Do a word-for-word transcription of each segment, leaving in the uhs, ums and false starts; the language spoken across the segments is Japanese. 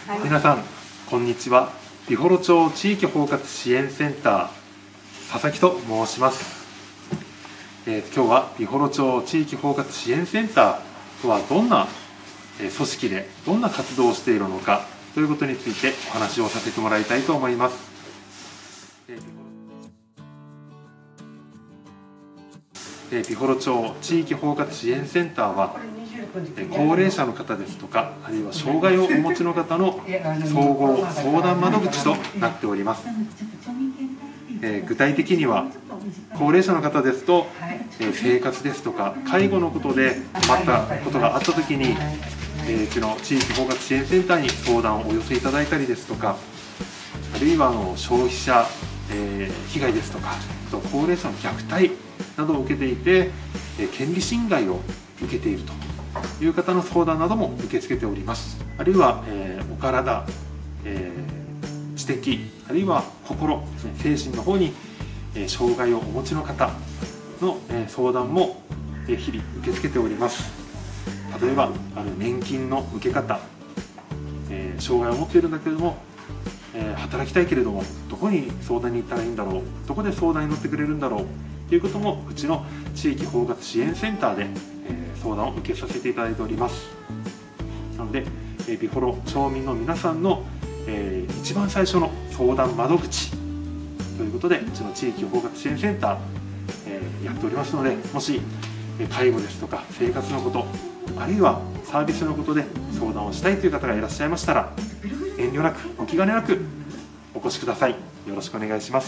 はい、皆さんこんにちは。美幌町地域包括支援センター佐々木と申します。えー、今日は美幌町地域包括支援センターとはどんな組織でどんな活動をしているのかということについてお話をさせてもらいたいと思います。えー、美幌町地域包括支援センターは高齢者の方ですとか、あるいは障害をお持ちの方の総合相談窓口となっております。えー、具体的には高齢者の方ですと、えー、生活ですとか介護のことで困ったことがあったときに、えー、うちの地域包括支援センターに相談をお寄せいただいたりですとか、あるいはあの消費者、えー、被害ですとか、あと高齢者の虐待などを受けていて、えー、権利侵害を受けているという方の相談なども受け付けております。あるいは、えー、お体、えー、知的、あるいは心ですね、精神の方に、えー、障害をお持ちの方の、えー、相談も、えー、日々受け付けております。例えばあの年金の受け方、えー、障害を持っているんだけれども、えー、働きたいけれどもどこに相談に行ったらいいんだろう、どこで相談に乗ってくれるんだろうということもうちの地域包括支援センターで、えー、相談を受けさせていただいております。なので、えー、美幌町民の皆さんの、えー、一番最初の相談窓口ということで、うちの地域包括支援センター、えー、やっておりますので、もし介護ですとか生活のこと、あるいはサービスのことで相談をしたいという方がいらっしゃいましたら、遠慮なくお気兼ねなくお越しください。よろしくお願いします。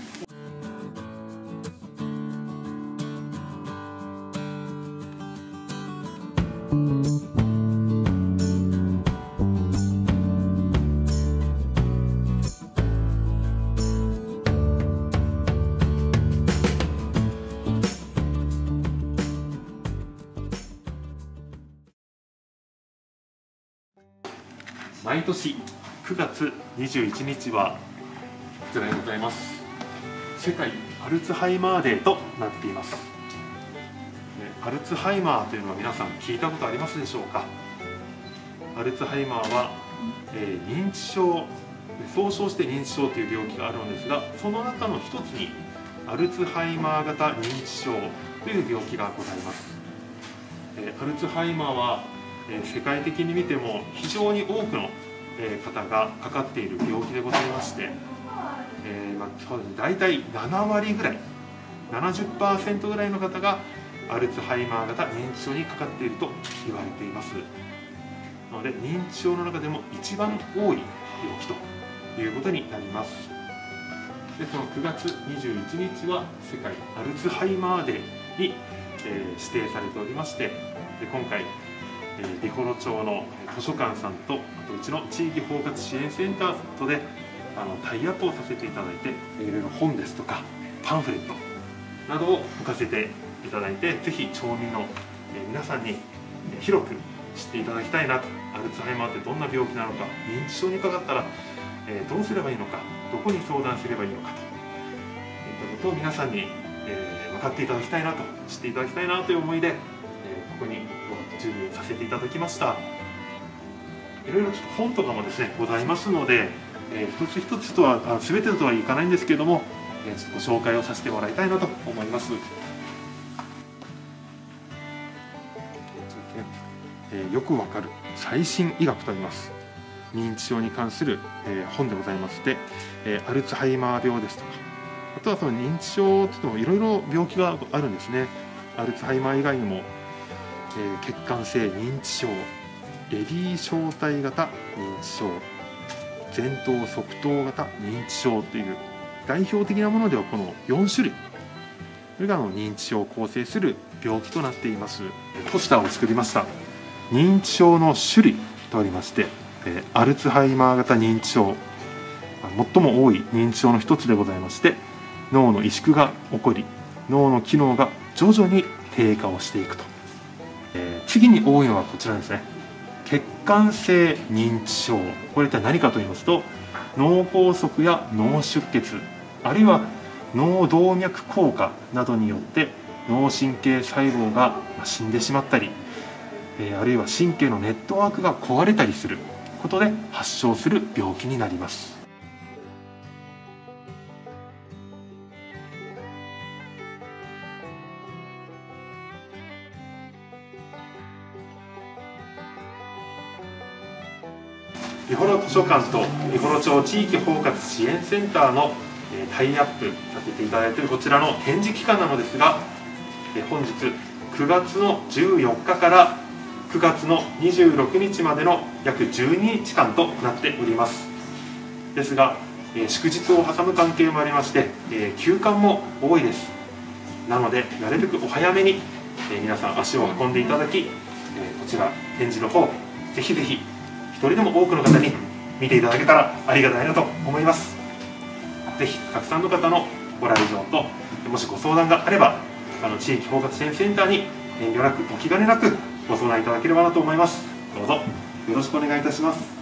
毎年くがつにじゅういちにちはこちらでございます。世界アルツハイマーデーとなっています。アルツハイマーというのは皆さん聞いたことありますでしょうか。アルツハイマーは、えー、認知症、総称して認知症という病気があるのですが、その中の一つにアルツハイマー型認知症という病気がございます。えー、アルツハイマーは世界的に見ても非常に多くの方がかかっている病気でございまして、えーまあ、そうですね、大体ななわりぐらい ななじゅっパーセント ぐらいの方がアルツハイマー型認知症にかかっていると言われています。なので認知症の中でも一番多い病気ということになります。でそのくがつにじゅういちにちは世界アルツハイマーデーに、えー、指定されておりまして、で今回美幌町の図書館さんと、あとうちの地域包括支援センターとであのタイアップをさせていただいて、いろいろ本ですとかパンフレットなどを置かせていただいて、ぜひ町民の皆さんに広く知っていただきたいなと。アルツハイマーってどんな病気なのか、認知症にかかったらどうすればいいのか、どこに相談すればいいのかといったことを皆さんに分かっていただきたいなと、知っていただきたいなという思いでここに準備させていただきました。いろいろちょっと本とかもですねございますので、えー、一つ一つとはあ全てとはいかないんですけれども、えー、ちょっとご紹介をさせてもらいたいなと思います。えー、よくわかる最新医学とあります。認知症に関する、えー、本でございまして、えー、アルツハイマー病ですとか、あとはその認知症といってもいろいろ病気があるんですね。アルツハイマー以外にもえー、血管性認知症、レビー小体型認知症、前頭側頭型認知症という代表的なものではこのよんしゅるい、これがあの認知症を構成する病気となっています。ポスターを作りました。認知症の種類とありまして、えー、アルツハイマー型認知症、最も多い認知症の一つでございまして、脳の萎縮が起こり脳の機能が徐々に低下をしていくと。えー、次に多いのはこちらですね。血管性認知症、これ一体何かと言いますと、脳梗塞や脳出血、あるいは脳動脈硬化などによって脳神経細胞が死んでしまったり、えー、あるいは神経のネットワークが壊れたりする、 ことで発症する病気になります。美幌図書館と美幌町地域包括支援センターのタイアップさせていただいているこちらの展示期間なのですが、本日くがつのじゅうよっかからくがつのにじゅうろくにちまでの約じゅうににちかんとなっております。ですが祝日を挟む関係もありまして休館も多いです。なのでなるべくお早めに皆さん足を運んでいただき、こちら展示の方ぜひぜひ一人でも多くの方に見ていただけたらありがたいなと思います。ぜひたくさんの方のご来場と、もしご相談があればあの地域包括支援センターに遠慮なくお気兼ねなくご相談いただければなと思います。どうぞよろしくお願いいたします。